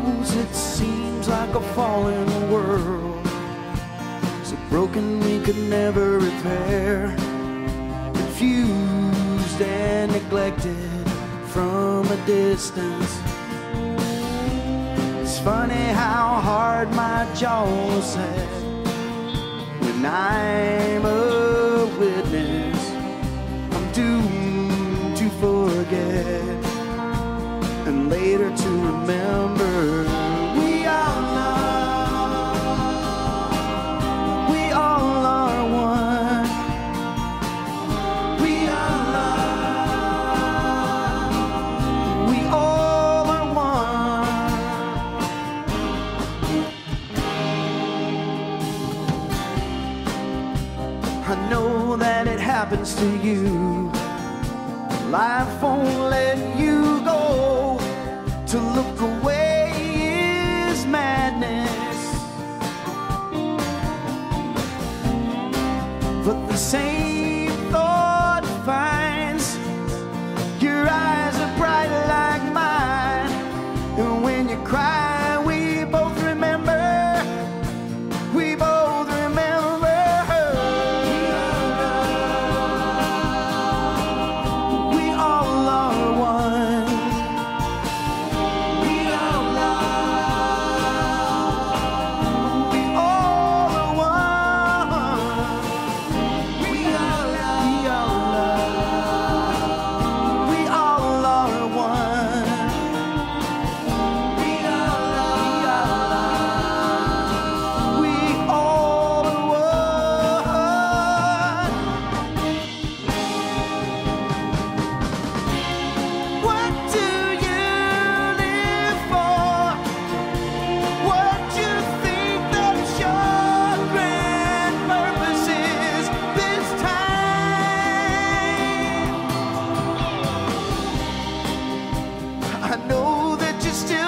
knows it seems like a fallen world, so broken we could never repair, confused and neglected from a distance. It's funny how hard my jaw set when I'm a witness. I'm doomed to forget and later to remember. We all are one. We all are one. I know that it happens to you. Life won't let you go. To look away is madness, but the same thought finds your eyes are bright like mine, and when you cry we both remember, we both remember. We all are one. I know that you're still